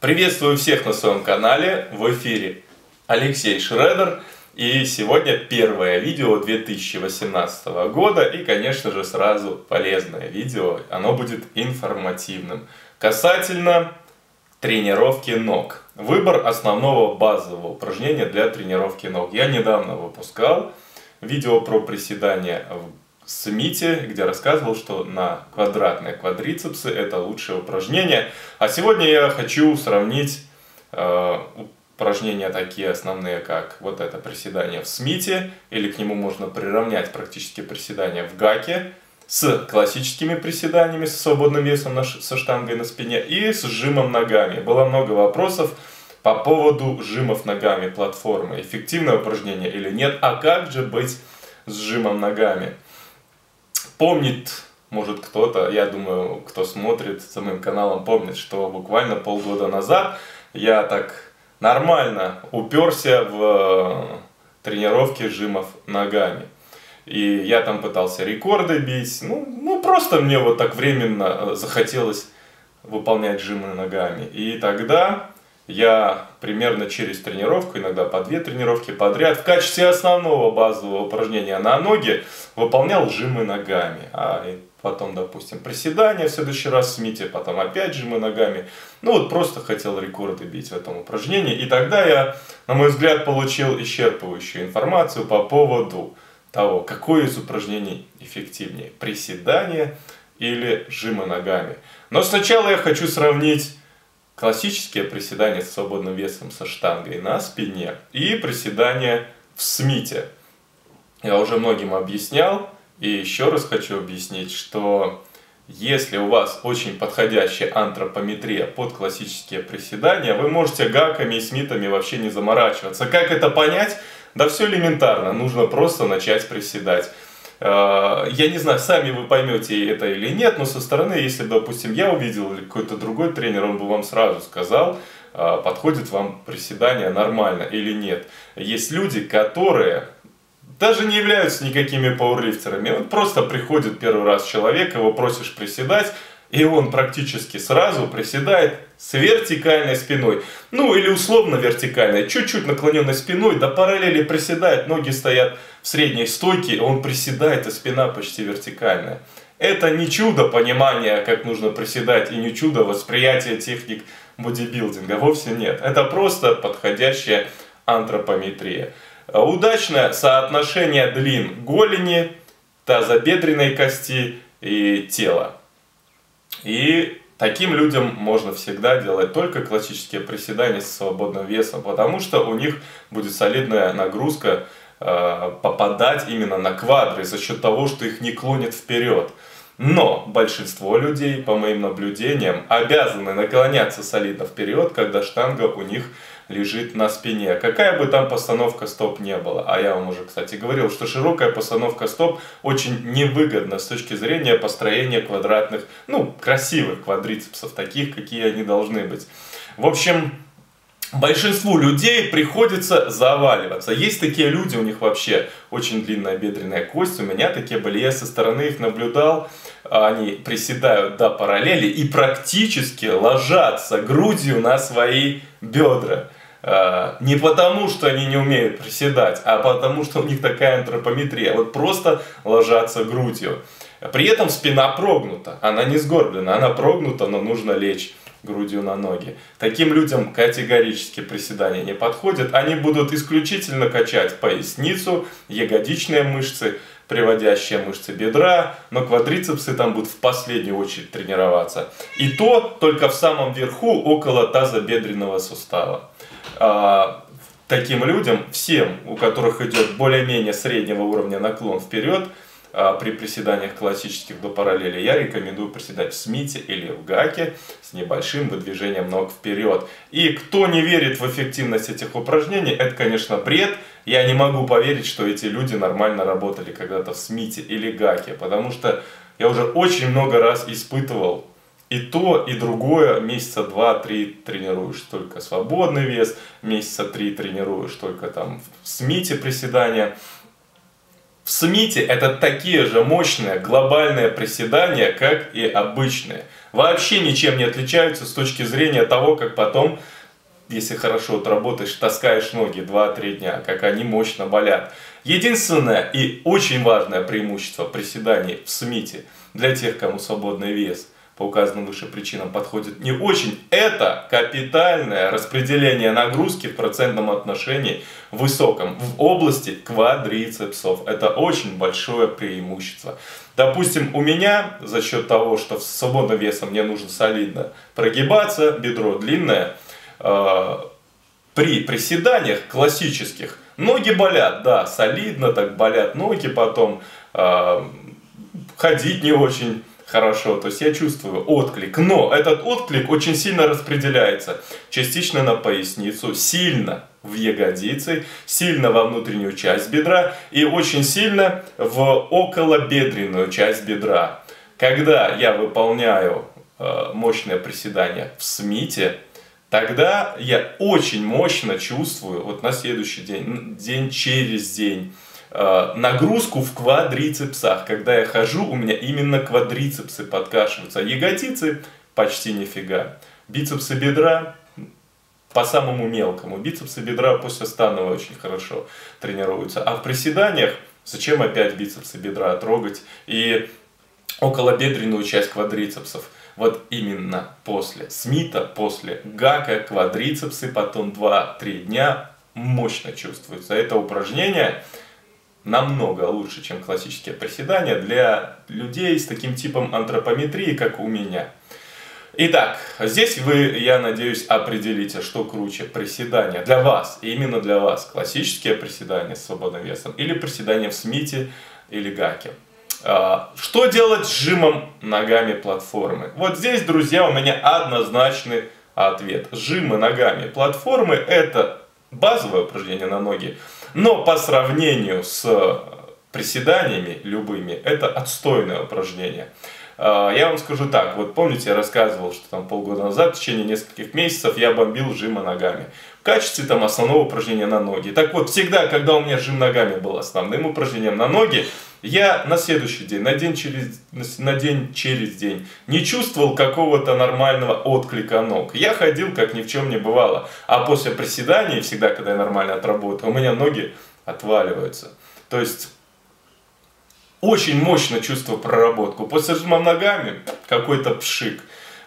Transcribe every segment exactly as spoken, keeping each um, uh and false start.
Приветствую всех на своем канале, в эфире Алексей Шредер. И сегодня первое видео две тысячи восемнадцатого года и, конечно же, сразу полезное видео. Оно будет информативным. Касательно тренировки ног. Выбор основного базового упражнения для тренировки ног. Я недавно выпускал видео про приседания в Смите, где рассказывал, что на квадратные квадрицепсы это лучшее упражнение. А сегодня я хочу сравнить э, упражнения такие основные, как вот это приседание в Смите, или к нему можно приравнять практически приседания в гаке, с классическими приседаниями со свободным весом на, со штангой на спине и с сжимом ногами. Было много вопросов по поводу сжимов ногами платформы. Эффективное упражнение или нет, а как же быть с сжимом ногами? Помнит, может кто-то, я думаю, кто смотрит за моим каналом, помнит, что буквально полгода назад я так нормально уперся в тренировки сжимов ногами. И я там пытался рекорды бить, ну, ну просто мне вот так временно захотелось выполнять жимы ногами. И тогда я примерно через тренировку, иногда по две тренировки подряд, в качестве основного базового упражнения на ноги выполнял жимы ногами. А потом, допустим, приседания в следующий раз в Смите, потом опять жимы ногами. Ну вот просто хотел рекорды бить в этом упражнении. И тогда я, на мой взгляд, получил исчерпывающую информацию по поводу того, какое из упражнений эффективнее. Приседания или жимы ногами. Но сначала я хочу сравнить классические приседания с свободным весом со штангой на спине и приседания в Смите. Я уже многим объяснял и еще раз хочу объяснить, что если у вас очень подходящая антропометрия под классические приседания, вы можете гаками и смитами вообще не заморачиваться. Как это понять? Да все элементарно, нужно просто начать приседать. Я не знаю, сами вы поймете это или нет, но со стороны, если, допустим, я увидел или какой-то другой тренер, он бы вам сразу сказал, подходит вам приседание нормально или нет. Есть люди, которые даже не являются никакими пауэрлифтерами. Вот просто приходит первый раз человек, его просишь приседать, и он практически сразу приседает с вертикальной спиной. Ну или условно вертикальной, чуть-чуть наклоненной спиной, до параллели приседает, ноги стоят в средней стойке, он приседает, и спина почти вертикальная. Это не чудо понимания, как нужно приседать, и не чудо восприятия техник бодибилдинга, вовсе нет. Это просто подходящая антропометрия. Удачное соотношение длин голени, тазобедренной кости и тела. И таким людям можно всегда делать только классические приседания со свободным весом, потому что у них будет солидная нагрузка э, попадать именно на квадры за счет того, что их не клонит вперед. Но большинство людей, по моим наблюдениям, обязаны наклоняться солидно вперед, когда штанга у них лежит на спине. Какая бы там постановка стоп не была. А я вам уже, кстати, говорил, что широкая постановка стоп очень невыгодна с точки зрения построения квадратных, ну, красивых квадрицепсов, таких, какие они должны быть. В общем, большинству людей приходится заваливаться. Есть такие люди, у них вообще очень длинная бедренная кость. У меня такие были, я со стороны их наблюдал. Они приседают до параллели и практически ложатся грудью на свои бедра. Не потому, что они не умеют приседать, а потому, что у них такая антропометрия. Вот просто ложатся грудью. При этом спина прогнута, она не сгорблена, она прогнута, но нужно лечь грудью на ноги. Таким людям категорически приседания не подходят. Они будут исключительно качать поясницу, ягодичные мышцы, приводящие мышцы бедра, но квадрицепсы там будут в последнюю очередь тренироваться. И то только в самом верху, около тазобедренного сустава. Таким людям, всем, у которых идет более-менее среднего уровня наклон вперед, при приседаниях классических до параллели, я рекомендую приседать в Смите или в гаке с небольшим выдвижением ног вперед. И кто не верит в эффективность этих упражнений, это, конечно, бред. Я не могу поверить, что эти люди нормально работали когда-то в Смите или гаке, потому что я уже очень много раз испытывал и то, и другое. Месяца два-три тренируешь только свободный вес, месяца три тренируешь только там в Смите приседания. В Смите это такие же мощные глобальные приседания, как и обычные. вообще ничем не отличаются с точки зрения того, как потом, если хорошо отработаешь, таскаешь ноги два-три дня, как они мощно болят. Единственное и очень важное преимущество приседаний в смите для тех, кому свободный вес по указанным выше причинам подходит не очень, это капитальное распределение нагрузки в процентном отношении высоком в области квадрицепсов. Это очень большое преимущество. Допустим, у меня за счет того, что с свободным весом мне нужно солидно прогибаться, бедро длинное, э, при приседаниях классических ноги болят, да, солидно так болят ноги потом, э, ходить не очень хорошо, то есть я чувствую отклик, но этот отклик очень сильно распределяется, частично на поясницу, сильно в ягодицы, сильно во внутреннюю часть бедра и очень сильно в околобедренную часть бедра. Когда я выполняю э, мощное приседание в смите, тогда я очень мощно чувствую, вот на следующий день, день через день, нагрузку в квадрицепсах. Когда я хожу, у меня именно квадрицепсы подкашиваются. Ягодицы почти нифига. Бицепсы бедра по самому мелкому. Бицепсы бедра после станова очень хорошо тренируются. А в приседаниях зачем опять бицепсы бедра трогать и околобедренную часть квадрицепсов? Вот именно после смита, после гака квадрицепсы потом два-три дня мощно чувствуются. Это упражнение намного лучше, чем классические приседания для людей с таким типом антропометрии, как у меня. Итак, здесь вы, я надеюсь, определите, что круче: приседания для вас, именно для вас, классические приседания с свободным весом или приседания в смите или гаке. Что делать с жимом ногами платформы? Вот здесь, друзья, у меня однозначный ответ. Жимы ногами платформы — это базовое упражнение на ноги, но по сравнению с приседаниями любыми, это отстойное упражнение. Я вам скажу так, вот помните, я рассказывал, что там полгода назад, в течение нескольких месяцев я бомбил жимы ногами в качестве там основного упражнения на ноги. Так вот, всегда, когда у меня жим ногами был основным упражнением на ноги, я на следующий день, на день через, на день через день не чувствовал какого-то нормального отклика ног. Я ходил, как ни в чем не бывало. А после приседаний, всегда, когда я нормально отработаю, у меня ноги отваливаются. То есть очень мощно чувствую проработку. После жима ногами какой-то пшик.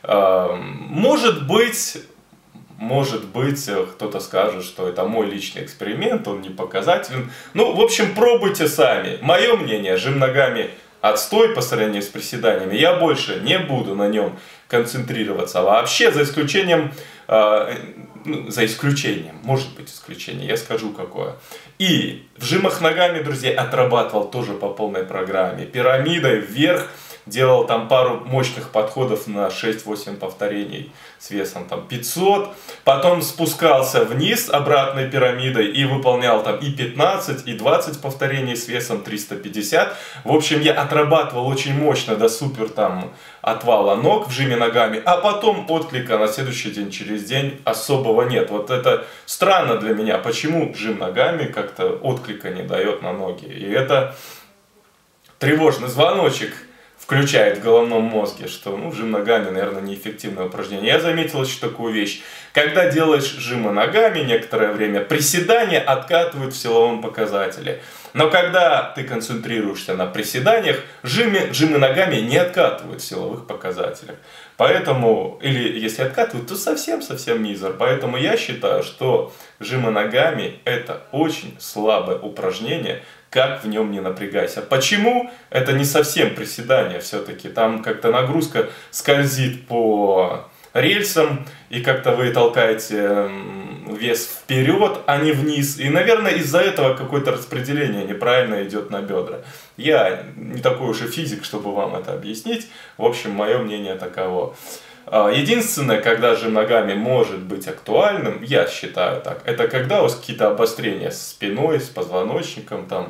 Может быть... Может быть, кто-то скажет, что это мой личный эксперимент, он не показателен. Ну, в общем, пробуйте сами. Мое мнение, жим ногами отстой по сравнению с приседаниями. Я больше не буду на нем концентрироваться вообще, за исключением, э, ну, за исключением, может быть исключение, я скажу какое. И в жимах ногами, друзья, отрабатывал тоже по полной программе. Пирамидой вверх. Делал там пару мощных подходов на шесть-восемь повторений с весом там пятьсот. Потом спускался вниз обратной пирамидой и выполнял там и пятнадцать, и двадцать повторений с весом триста пятьдесят. В общем, я отрабатывал очень мощно до супер там отвала ног в жиме ногами. А потом отклика на следующий день через день особого нет. Вот это странно для меня. Почему жим ногами как-то отклика не дает на ноги? И это тревожный звоночек включает в головном мозге, что ну, жим ногами, наверное, неэффективное упражнение. Я заметил еще такую вещь. Когда делаешь жимы ногами некоторое время, приседания откатывают в силовом показателе. Но когда ты концентрируешься на приседаниях, жимы, жимы ногами не откатывают в силовых показателях. Поэтому, или если откатывают, то совсем-совсем мизер. Поэтому я считаю, что жимы ногами — это очень слабое упражнение, как в нем не напрягайся. Почему? Это не совсем приседание все-таки. Там как-то нагрузка скользит по рельсам, и как-то вы толкаете вес вперед, а не вниз. И, наверное, из-за этого какое-то распределение неправильно идет на бедра. Я не такой уж и физик, чтобы вам это объяснить. В общем, мое мнение таково. Единственное, когда жим ногами может быть актуальным, я считаю так, это когда у вас какие-то обострения с спиной, с позвоночником, там,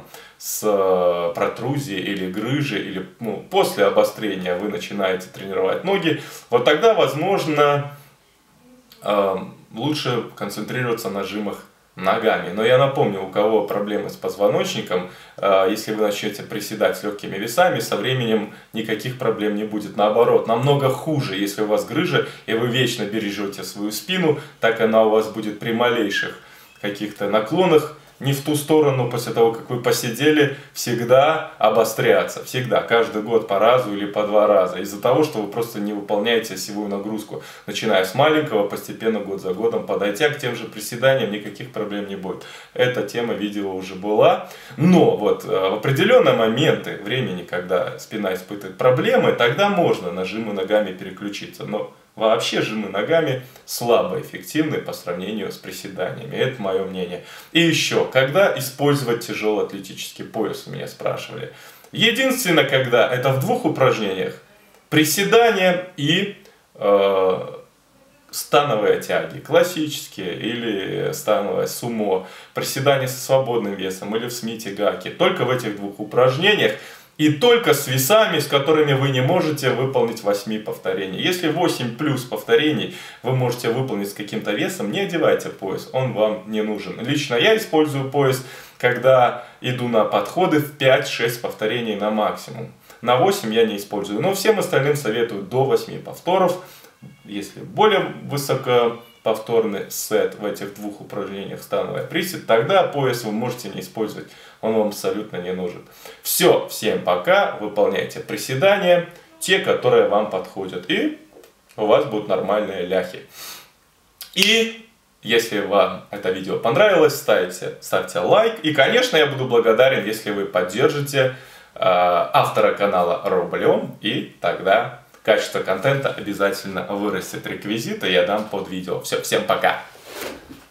с протрузией или грыжей, или ну, после обострения вы начинаете тренировать ноги, вот тогда, возможно, лучше концентрироваться на жимах ногами. Но я напомню, у кого проблемы с позвоночником, если вы начнете приседать с легкими весами, со временем никаких проблем не будет. Наоборот, намного хуже, если у вас грыжа, и вы вечно бережете свою спину, так она у вас будет при малейших каких-то наклонах не в ту сторону, после того, как вы посидели, всегда обостряться. Всегда, каждый год по разу или по два раза. Из-за того, что вы просто не выполняете осевую нагрузку. Начиная с маленького, постепенно, год за годом, подойдя к тем же приседаниям, никаких проблем не будет. Эта тема видео уже была. Но вот в определенные моменты времени, когда спина испытывает проблемы, тогда можно на жимы ногами переключиться. Но вообще жимы ногами слабо эффективны по сравнению с приседаниями. Это мое мнение. И еще, когда использовать тяжелый атлетический пояс, меня спрашивали. Единственное, когда это в двух упражнениях. Приседания и э, становые тяги. Классические или становое сумо. Приседания со свободным весом или в смите гаки. Только в этих двух упражнениях. И только с весами, с которыми вы не можете выполнить восемь повторений. Если восемь плюс повторений вы можете выполнить с каким-то весом, не одевайте пояс, он вам не нужен. Лично я использую пояс, когда иду на подходы в пять-шесть повторений на максимум. На восемь я не использую, но всем остальным советую до восьми повторов. Если более высокоповторный сет в этих двух упражнениях становой присед, тогда пояс вы можете не использовать. Он вам абсолютно не нужен. Все, всем пока. Выполняйте приседания, те, которые вам подходят. И у вас будут нормальные ляхи. И если вам это видео понравилось, ставьте, ставьте лайк. И, конечно, я буду благодарен, если вы поддержите э, автора канала рублем. И тогда качество контента обязательно вырастет. Реквизиты я дам под видео. Все, всем пока.